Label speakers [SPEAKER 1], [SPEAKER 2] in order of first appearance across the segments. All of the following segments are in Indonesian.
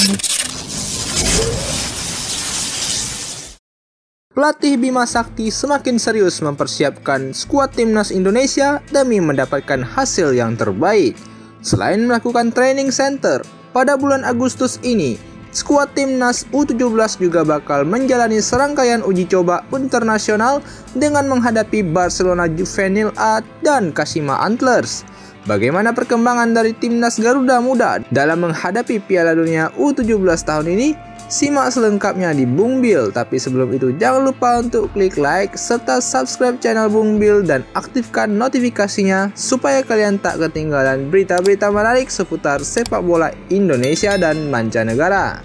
[SPEAKER 1] Pelatih Bima Sakti semakin serius mempersiapkan skuad timnas Indonesia demi mendapatkan hasil yang terbaik. Selain melakukan training center, pada bulan Agustus ini, skuad timnas U17 juga bakal menjalani serangkaian uji coba internasional dengan menghadapi Barcelona Juvenil A dan Kashima Antlers. Bagaimana perkembangan dari timnas Garuda Muda dalam menghadapi Piala Dunia U17 tahun ini? Simak selengkapnya di Bung Bil. Tapi sebelum itu jangan lupa untuk klik like serta subscribe channel Bung Bil dan aktifkan notifikasinya supaya kalian tak ketinggalan berita-berita menarik seputar sepak bola Indonesia dan mancanegara.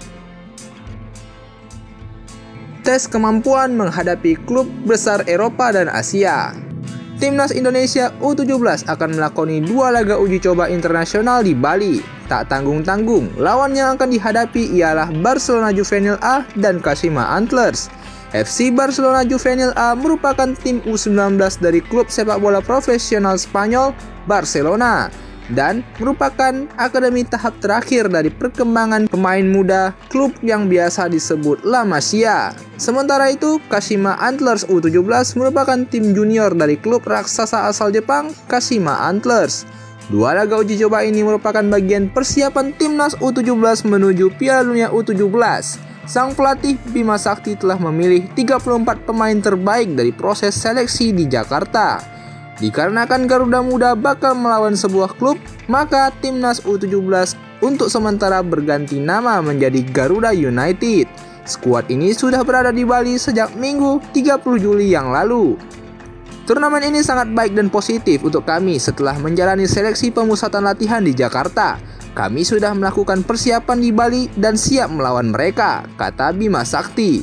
[SPEAKER 1] Tes kemampuan menghadapi klub besar Eropa dan Asia. Timnas Indonesia U17 akan melakoni 2 laga uji coba internasional di Bali. Tak tanggung-tanggung, lawan yang akan dihadapi ialah Barcelona Juvenil A dan Kashima Antlers. FC Barcelona Juvenil A merupakan tim U19 dari klub sepak bola profesional Spanyol Barcelona dan merupakan akademi tahap terakhir dari perkembangan pemain muda klub yang biasa disebut La Masia. Sementara itu, Kashima Antlers U17 merupakan tim junior dari klub raksasa asal Jepang, Kashima Antlers. 2 laga uji coba ini merupakan bagian persiapan timnas U17 menuju Piala Dunia U17. Sang pelatih Bima Sakti telah memilih 34 pemain terbaik dari proses seleksi di Jakarta. Dikarenakan Garuda Muda bakal melawan sebuah klub, maka timnas U17 untuk sementara berganti nama menjadi Garuda United. Skuad ini sudah berada di Bali sejak Minggu 30 Juli yang lalu. Turnamen ini sangat baik dan positif untuk kami setelah menjalani seleksi pemusatan latihan di Jakarta. Kami sudah melakukan persiapan di Bali dan siap melawan mereka, kata Bima Sakti.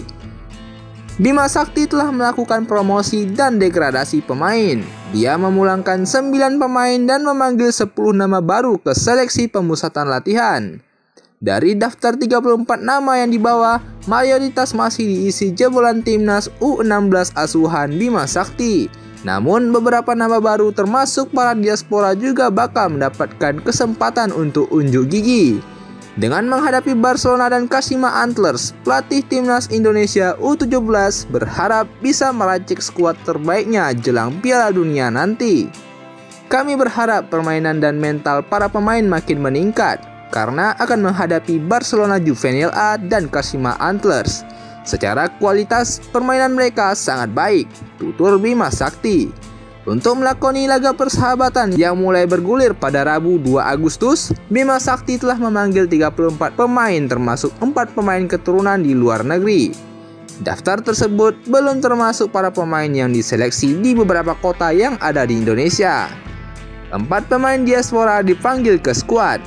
[SPEAKER 1] Bima Sakti telah melakukan promosi dan degradasi pemain. Dia memulangkan 9 pemain dan memanggil 10 nama baru ke seleksi pemusatan latihan. Dari daftar 34 nama yang dibawa, mayoritas masih diisi jebolan timnas U16 asuhan Bima Sakti. Namun beberapa nama baru termasuk para diaspora juga bakal mendapatkan kesempatan untuk unjuk gigi. Dengan menghadapi Barcelona dan Kashima Antlers, pelatih timnas Indonesia U17 berharap bisa meracik skuad terbaiknya jelang Piala Dunia nanti. Kami berharap permainan dan mental para pemain makin meningkat karena akan menghadapi Barcelona Juvenil A dan Kashima Antlers. Secara kualitas permainan mereka sangat baik, tutur Bima Sakti. Untuk melakoni laga persahabatan yang mulai bergulir pada Rabu 2 Agustus, Bima Sakti telah memanggil 34 pemain termasuk 4 pemain keturunan di luar negeri. Daftar tersebut belum termasuk para pemain yang diseleksi di beberapa kota yang ada di Indonesia. 4 pemain diaspora dipanggil ke skuad.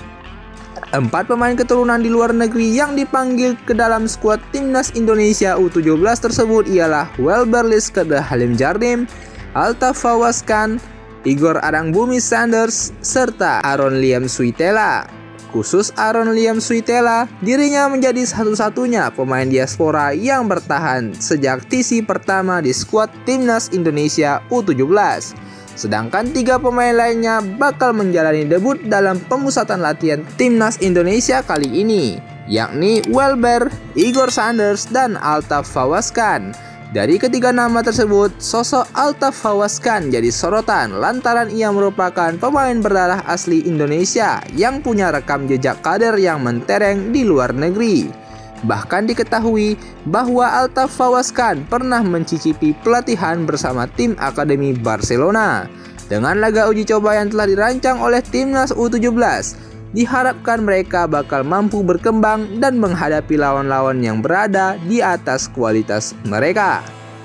[SPEAKER 1] 4 pemain keturunan di luar negeri yang dipanggil ke dalam skuad timnas Indonesia U17 tersebut ialah Welber Liskede Halim Jardim, Altaf Fawaz Khan, Igor Arangbumi Sanders, serta Aaron Liam Suitela. Khusus Aaron Liam Suitela, dirinya menjadi satu-satunya pemain diaspora yang bertahan sejak TC pertama di skuad timnas Indonesia U17. Sedangkan 3 pemain lainnya bakal menjalani debut dalam pemusatan latihan timnas Indonesia kali ini, yakni Welber, Igor Sanders, dan Altaf Fawaz Khan. Dari ketiga nama tersebut, sosok Altaf Fawaz Khan jadi sorotan lantaran ia merupakan pemain berdarah asli Indonesia yang punya rekam jejak karir yang mentereng di luar negeri. Bahkan diketahui bahwa Altaf Fawaz Khan pernah mencicipi pelatihan bersama tim Akademi Barcelona. Dengan laga uji coba yang telah dirancang oleh timnas U17, diharapkan mereka bakal mampu berkembang dan menghadapi lawan-lawan yang berada di atas kualitas mereka.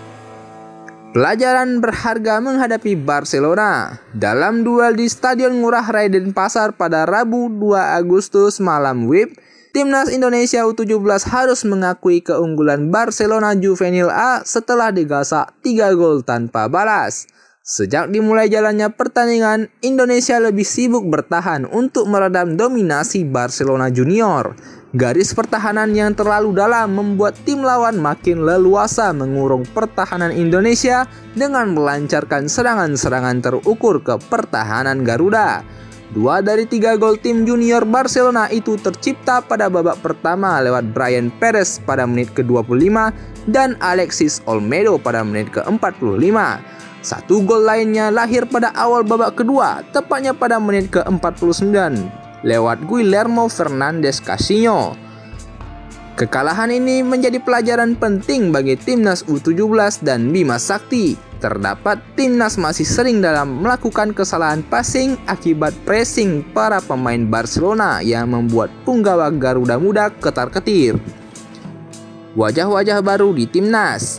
[SPEAKER 1] Pelajaran berharga menghadapi Barcelona. Dalam duel di Stadion Ngurah Rai Denpasar pada Rabu 2 Agustus malam WIB, timnas Indonesia U17 harus mengakui keunggulan Barcelona Juvenil A setelah digasak 3 gol tanpa balas. Sejak dimulai jalannya pertandingan, Indonesia lebih sibuk bertahan untuk meredam dominasi Barcelona Junior. Garis pertahanan yang terlalu dalam membuat tim lawan makin leluasa mengurung pertahanan Indonesia dengan melancarkan serangan-serangan terukur ke pertahanan Garuda. 2 dari 3 gol tim junior Barcelona itu tercipta pada babak pertama lewat Brian Perez pada menit ke-25 dan Alexis Olmedo pada menit ke-45. 1 gol lainnya lahir pada awal babak kedua, tepatnya pada menit ke-49 lewat Guillermo Fernandez Casinho. Kekalahan ini menjadi pelajaran penting bagi timnas U17 dan Bima Sakti. Terdapat timnas masih sering dalam melakukan kesalahan passing akibat pressing para pemain Barcelona yang membuat punggawa Garuda Muda ketar-ketir. Wajah-wajah baru di timnas.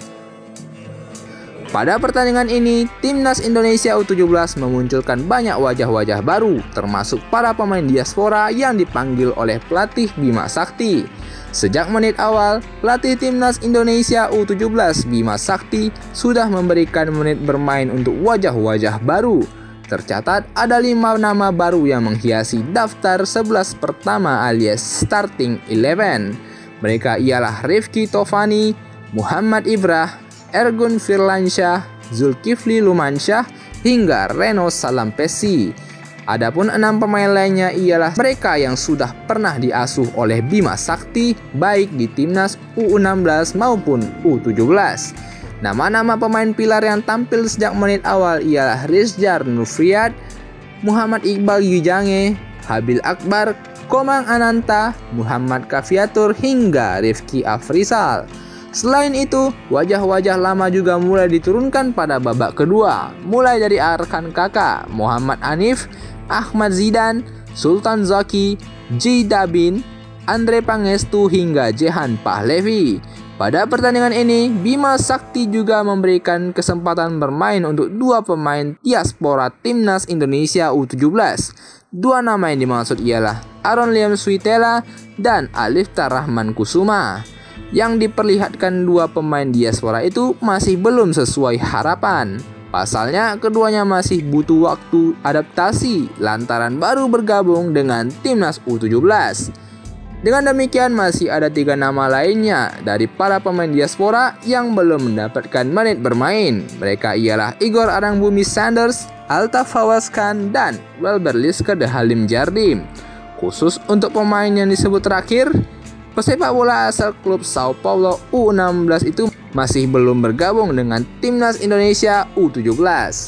[SPEAKER 1] Pada pertandingan ini, timnas Indonesia U17 memunculkan banyak wajah-wajah baru, termasuk para pemain diaspora yang dipanggil oleh pelatih Bima Sakti. Sejak menit awal, pelatih timnas Indonesia U17 Bima Sakti sudah memberikan menit bermain untuk wajah-wajah baru. Tercatat ada 5 nama baru yang menghiasi daftar 11 pertama alias starting 11. Mereka ialah Rifki Tovani, Muhammad Ibrah, Ergun Firlansyah, Zulkifli Lumansyah, hingga Reno Salampesi. Adapun 6 pemain lainnya ialah mereka yang sudah pernah diasuh oleh Bima Sakti baik di timnas U16 maupun U17. Nama-nama pemain pilar yang tampil sejak menit awal ialah Rizjar Nurfriad, Muhammad Iqbal Yujange, Habil Akbar, Komang Ananta, Muhammad Kafiatur hingga Rifki Afrizal. Selain itu, wajah-wajah lama juga mulai diturunkan pada babak kedua, mulai dari rekan kakak Muhammad Hanif, Ahmad Zidan, Sultan Zaki, J. Dabin, Andre Pangestu hingga Jehan Pahlevi. Pada pertandingan ini, Bima Sakti juga memberikan kesempatan bermain untuk 2 pemain diaspora timnas Indonesia U17. 2 nama yang dimaksud ialah Aaron Liam Suitela dan Aliftar Rahman Kusuma. Yang diperlihatkan 2 pemain diaspora itu masih belum sesuai harapan. Pasalnya keduanya masih butuh waktu adaptasi lantaran baru bergabung dengan timnas U17. Dengan demikian masih ada 3 nama lainnya dari para pemain diaspora yang belum mendapatkan menit bermain. Mereka ialah Igor Arangbumi Sanders, Altaf Fawaz Khan, dan Welber Liske de Halim Jardim. Khusus untuk pemain yang disebut terakhir, pesepak bola asal klub Sao Paulo U16 itu masih belum bergabung dengan timnas Indonesia U17.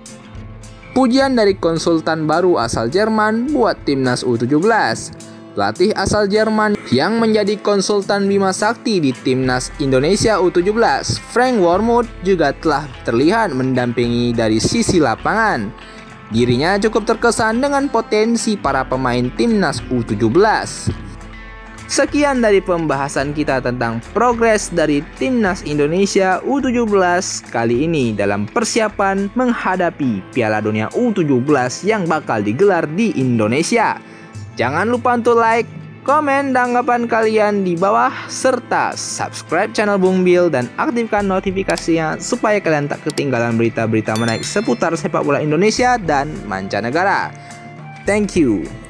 [SPEAKER 1] Pujian dari konsultan baru asal Jerman buat timnas U17. Pelatih asal Jerman yang menjadi konsultan Bima Sakti di timnas Indonesia U17, Frank Wormuth, juga telah terlihat mendampingi dari sisi lapangan. Dirinya cukup terkesan dengan potensi para pemain timnas U17. Sekian dari pembahasan kita tentang progres dari timnas Indonesia U17 kali ini dalam persiapan menghadapi Piala Dunia U17 yang bakal digelar di Indonesia. Jangan lupa untuk like, komen tanggapan kalian di bawah, serta subscribe channel Bung Bil dan aktifkan notifikasinya supaya kalian tak ketinggalan berita-berita menarik seputar sepak bola Indonesia dan mancanegara. Thank you.